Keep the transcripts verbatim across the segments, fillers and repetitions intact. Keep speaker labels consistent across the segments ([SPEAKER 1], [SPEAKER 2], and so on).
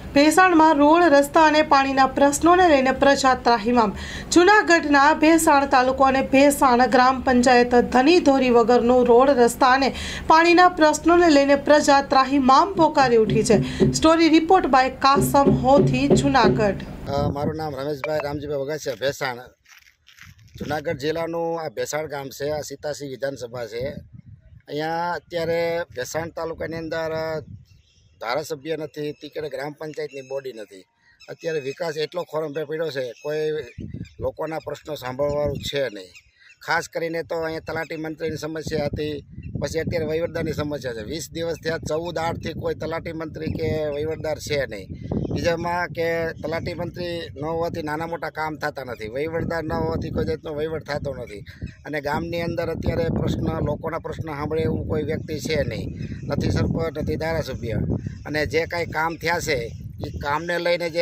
[SPEAKER 1] ભેસાણમાં road રસ્તા અને પાણીના પ્રશ્નોને લઈને પ્રજા ત્રાહિમામ। જૂનાગઢના ભેસાણ તાલુકો અને ભેસાણ ગ્રામ પંચાયત ધની ધોરી વગરનો રોડ રસ્તા અને પાણીના પ્રશ્નોને લઈને પ્રજા ત્રાહિમામ પોકારી ઉઠી છે। Story report by Kasam Hothi, Junagadh.
[SPEAKER 2] મારું નામ રમેશભાઈ રામજીભાઈ વગાસિયા, ભેસાણ જૂનાગઢ જિલ્લાનું આ ભેસાણ ગામ છે। આ સીતાસી વિધાનસભા છે। અહીંયા અત્યારે ભેસાણ તાલુકાની અંદર ધારાસભ્ય નથી, તીકડે ગ્રામ પંચાયતની બોડી નથી। અત્યારે વિકાસ એટલો ખોરંભે પડ્યો છે, કોઈ લોકોના પ્રશ્નો સાંભળવાનું છે નહીં। ખાસ કરીને તો અહીંયા તલાટી મંત્રીની સમસ્યા હતી, પછી અત્યારે વહીવટદારની સમસ્યા છે। વીસ દિવસ થયા, ચૌદ આઠથી કોઈ તલાટી મંત્રી કે વહીવટદાર છે નહીં। બીજામાં કે તલાટી મંત્રી ન હોવાથી નાના મોટા કામ થતા નથી, વહીવટદાર ન હોવાથી કોઈ જાતનો વહીવટ થતો નથી। અને ગામની અંદર અત્યારે પ્રશ્ન લોકોના પ્રશ્ન સાંભળે એવું કોઈ વ્યક્તિ છે નહીં, નથી સરપંચ, નથી ધારાસભ્ય। અને જે કાંઈ કામ થયા છે એ કામને લઈને જે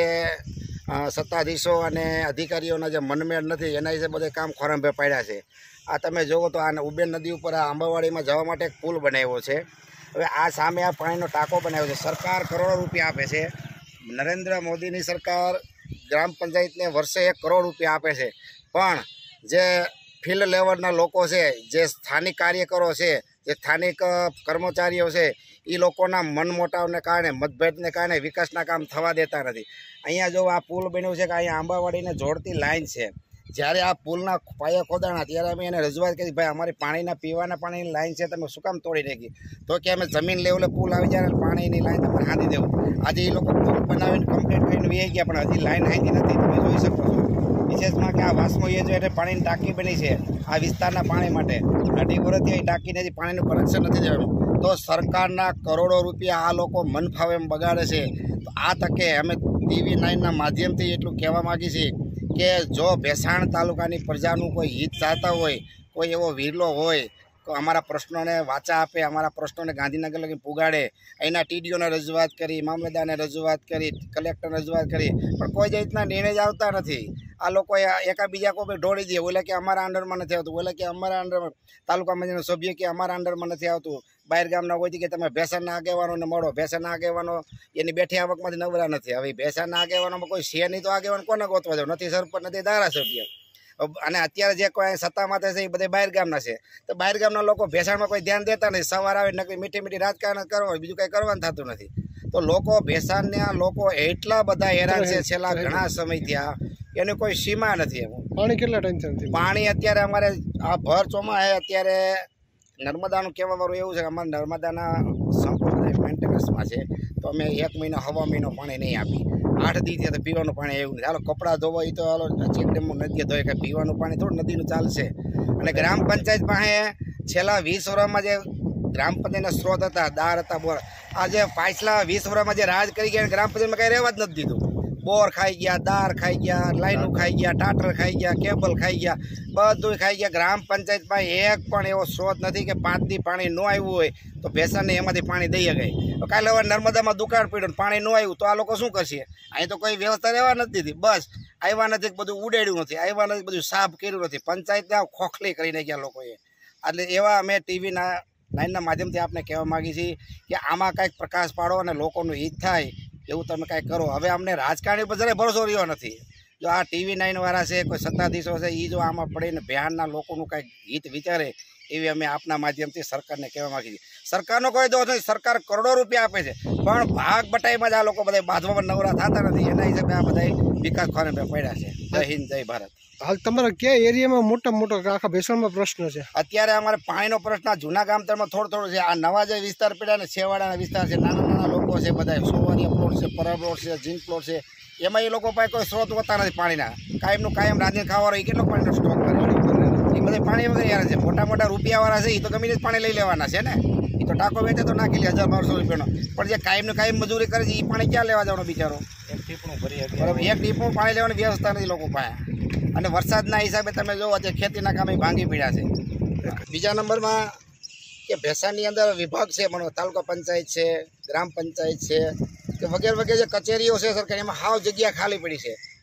[SPEAKER 2] સત્તાધીશો અને અધિકારીઓના જે મનમેળ નથી, એના વિશે બધે કામ ખોરંભે પાડ્યા છે। આ તમે જુઓ તો આ ઉબેન નદી ઉપર આ આંબાવાડીમાં જવા માટે એક પુલ બનાવ્યો છે। હવે આ સામે આ પાણીનો ટાંકો બનાવ્યો છે। સરકાર કરોડો રૂપિયા આપે છે। નરેન્દ્ર મોદીની સરકાર ગ્રામ પંચાયતને વર્ષે એક કરોડ રૂપિયા આપે છે, પણ જે ફિલ્ડ લેવલના લોકો છે, જે સ્થાનિક કાર્યકરો છે, જે સ્થાનિક કર્મચારીઓ છે, એ લોકોના મનમોટાવને કારણે, મતભેદને કારણે વિકાસના કામ થવા દેતા નથી। અહીંયા જો આ પુલ બન્યું છે કે અહીંયા આંબાવાડીને જોડતી લાઈન છે, જ્યારે આ પુલના પાયા ખોદાણા ત્યારે અમે એને રજૂઆત કરી, ભાઈ અમારી પાણીના પીવાના પાણીની લાઈન છે, તમે શું કામ તોડી નાખી? તો કે અમે જમીન લેવલે પુલ આવી જાય ને પાણીની લાઈન તમારે હાંધી દેવું। આજે એ લોકો પુલ બનાવીને કમ્પ્લીટ કરીને વી ગયા, પણ હજી લાઈન હાંધી નથી, તમે જોઈ શકો છો। વિશેષમાં કે આ વાસમો એ જો એટલે પાણીની ટાંકી બની છે આ વિસ્તારના પાણી માટે, અઢી વર્ષથી અહીં ટાંકીને હજી પાણીનું કનેક્શન નથી દેવાનું। તો સરકારના કરોડો રૂપિયા આ લોકો મન ફાવે એમ બગાડે છે। તો આ તકે અમે ટીવી નાઇનના માધ્યમથી એટલું કહેવા માગીએ છીએ કે જો ભેસાણ તાલુકાની પ્રજાનું કોઈ હિત ચાહતા હોય, કોઈ એવો વિરલો હોય તો અમારા પ્રશ્નોને વાચા આપે, અમારા પ્રશ્નોને ગાંધીનગર લગી પુગાડે। અહીંના ટીડીઓને રજૂઆત કરી, મામલતદારને રજૂઆત કરી, કલેક્ટરને રજૂઆત કરી, પણ કોઈ જ રીતના નિર્ણય જ આવતા નથી। આ લોકોએ એકાબીજા કોઈ ઢોળી દે, ઓલે કે અમારા અંડરમાં નથી આવતું, ઓલે કે અમારા અંડરમાં, તાલુકા મંત્રીનો સભ્ય કે અમારા અંડરમાં નથી આવતું। બહાર ગામના હોયથી કે તમે ભેસાણના આગેવાનોને મળો, ભેસાણના આગેવાનો એની બેઠી આવકમાંથી નવરા નથી। હવે ભેસાણના આગેવાનોમાં કોઈ છે નહીં, તો આગેવાન કોને ગોતવા જાવ? નથી સરપંચ, નથી ધારાસભ્ય। અને અત્યારે જે કોઈ સત્તામાં છે એ બધા બહાર ગામના છે, તો બહાર ગામના લોકો ભેસાણમાં કોઈ ધ્યાન દેતા નથી। સવાર આવે નકરી મીઠી મીઠી રાજકારણ કરવા, બીજું કંઈ કરવાનું થતું નથી। તો લોકો ભેસાણના લોકો એટલા બધા હેરાન છે છેલ્લા ઘણા સમય થયા, એની કોઈ સીમા નથી। એમ
[SPEAKER 3] પાણી કેટલા ટેન્શન?
[SPEAKER 2] પાણી અત્યારે અમારે આ ભર ચોમાસે અત્યારે નર્મદાનું કહેવાવાળું એવું છે કે અમારા નર્મદાના સંપૂર્ણ મેન્ટેનન્સમાં છે, તો અમે એક મહિનો હવા મહિનો પાણી નહીં આપી। આઠ દિવસથી તો પીવાનું પાણી એવું નથી। હાલો કપડાં ધોવા એ તો હાલો ચેકડેમમાં નદીએ ધોય, કાંઈ પીવાનું પાણી થોડું નદીનું ચાલશે। અને ગ્રામ પંચાયત પાસે છેલ્લા વીસ વર્ષમાં જે ગ્રામ પંચાયતના સ્ત્રોત હતા, દાર હતા, બોર, આજે પાછલા વીસ વર્ષમાં જે રાજ કરી ગયા ગ્રામ પંચાયતમાં કંઈ રહેવા જ નથી દીધું। બોર ખાઈ ગયા, દાર ખાઈ ગયા, લાઈનો ખાઈ ગયા, ટાટર ખાઈ ગયા, કેબલ ખાઈ ગયા, બધું ખાઈ ગયા। ગ્રામ પંચાયતમાં એક પણ એવો સ્ત્રોત નથી કે પાંચ દી પાણી ન આવ્યું હોય તો ભેસાણને એમાંથી પાણી દઈ ગઈ। કાલે હવે નર્મદામાં દુકાળ પડ્યું, પાણી ન આવ્યું તો આ લોકો શું કરશે? અહીં તો કોઈ વ્યવસ્થા રહેવા નથી દીધી, બસ આવ્યા નથી, બધું ઉડેડ્યું નથી, આવ્યા નથી, બધું સાફ કર્યું નથી, પંચાયતને ખોખલી કરી નાખ્યા લોકોએ। એટલે એવા અમે ટીવીના લાઈનના માધ્યમથી આપને કહેવા માગીએ છીએ કે આમાં કાંઈક પ્રકાશ પાડો અને લોકોનું હિત થાય એવું તમે કાંઈક કરો। હવે અમને રાજકારણી પર જરાય ભરોસો રહ્યો નથી। જો આ ટીવી નાઇન વાળા છે, કોઈ સત્તાધીશો છે, એ જો આમાં પડીને બિહારના લોકોનું કાંઈક હિત વિચારે એવી અમે આપના માધ્યમથી સરકારને કહેવા માગીએ છીએ। સરકારનો કોઈ દોષ નથી, સરકાર કરોડો રૂપિયા આપે છે, પણ ભાગ બટાઈમાં જ આ લોકો બધા બાંધવામાં નવરા થતા નથી, એના હિસાબે આ બધા વિકાસ ખોરે પડ્યા છે। જય હિન્દ, જય ભારત।
[SPEAKER 3] હાલ તમારા કયા એરિયામાં મોટા મોટો આખા ભેસાણમાં પ્રશ્ન છે?
[SPEAKER 2] અત્યારે અમારે પાણીનો પ્રશ્ન જૂના ગામતળમાં થોડો થોડો છે। આ નવા જે વિસ્તાર પડ્યા ને છેવાડાના વિસ્તાર છે, નાના નાના લોકો છે, બધા સોવારિયા પ્લોટ છે, પરબ પ્લોટ છે, જીન પ્લોટ છે, એમાં એ લોકો પાસે કોઈ સ્ત્રોત હોતા નથી પાણીના। કાયમનું કાયમ રાંધીને ખાવાનો એ કેટલો પાણીનો સ્ટોક કરે, એ બધા પાણી વગર યાર છે। મોટા મોટા રૂપિયાવાળા છે એ તો ગમે તે પાણી લઈ લેવાના છે ને, એ તો ટાંકો વેચે તો નાખી લે હજાર બારસો રૂપિયાનો, પણ જે કાયમનું કાયમ મજૂરી કરે છે એ પાણી ક્યાં લેવા જવાનો બિચારો? એક ટીપણું ભરી બરાબર, એક ટીપણું પાણી લેવાની વ્યવસ્થા નથી લોકો પાસે। અને વરસાદના હિસાબે તમે જોવો કે ખેતીના કામે ભાંગી પડ્યા છે। બીજા નંબરમાં કે ભેસાણની અંદર વિભાગ છે, પણ તાલુકા પંચાયત છે, ગ્રામ પંચાયત છે કે વગેરે વગેરે જે કચેરીઓ છે સરકાર, એમાં હાવ જગ્યા ખાલી પડી છે।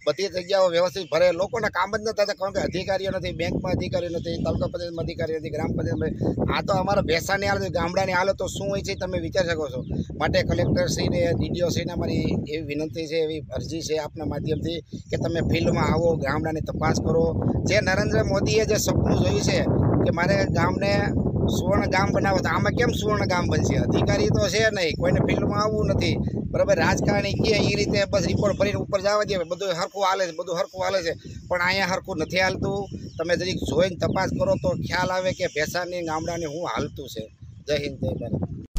[SPEAKER 2] બધી જગ્યાઓ વ્યવસ્થિત ભરે. લોકોના કામ જ ન થતા, કારણ કે અધિકારીઓ નથી, બેંકમાં અધિકારીઓ નથી, તાલુકા પંચાયતમાં અધિકારીઓ નથી, ગ્રામ પંચાયતમાં. આ તો અમારા ભેસાણની હાલત, ગામડાની હાલત તો શું હોય છે તમે વિચારી શકો છો. માટે કલેક્ટરશ્રીને, ડીડીઓશ્રીને અમારી એવી વિનંતી છે, એવી અરજી છે આપના માધ્યમથી કે તમે ફિલ્ડમાં આવો, ગામડાની તપાસ કરો. જે નરેન્દ્ર મોદીએ જે સપનું જોયું છે કે મારે ગામને સુવર્ણ ગામ બનાવો, તો આમાં કેમ સુવર્ણ ગામ બનશે? અધિકારી તો છે નહીં, કોઈને ફિલ્ડમાં આવવું નથી, બરાબર. રાજકારણી કે એ રીતે બસ રિપોર્ટ ભરીને ઉપર જવા દે, બધું હરખું હાલે છે, બધું હરખું હાલે છે. પણ અહીંયા હરખું નથી હાલતું. તમે જરીક જોઈને તપાસ કરો તો ખ્યાલ આવે કે ભેસાણની ગામડાની શું હાલતું છે. જય હિન્દ, જય Bharat.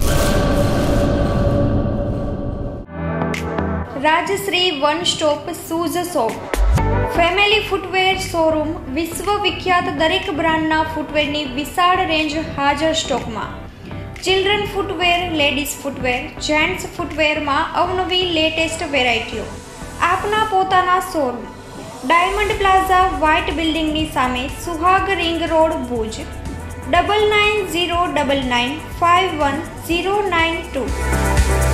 [SPEAKER 4] Rajshree one stop shoes shop, family footwear showroom. વિશ્વ વિખ્યાત દરેક બ્રાન્ડના ફૂટવેરની વિશાળ રેન્જ હાજર સ્ટોકમાં. Children footwear, ladies footwear, gents ફૂટવેરમાં અવનવી લેટેસ્ટ વેરાયટીઓ. આપના પોતાના શોરૂમ ડાયમંડ પ્લાઝા, વ્હાઇટ બિલ્ડિંગની સામે, Suhag ring road, Bhuj. Double nine zero double nine five one zero nine two.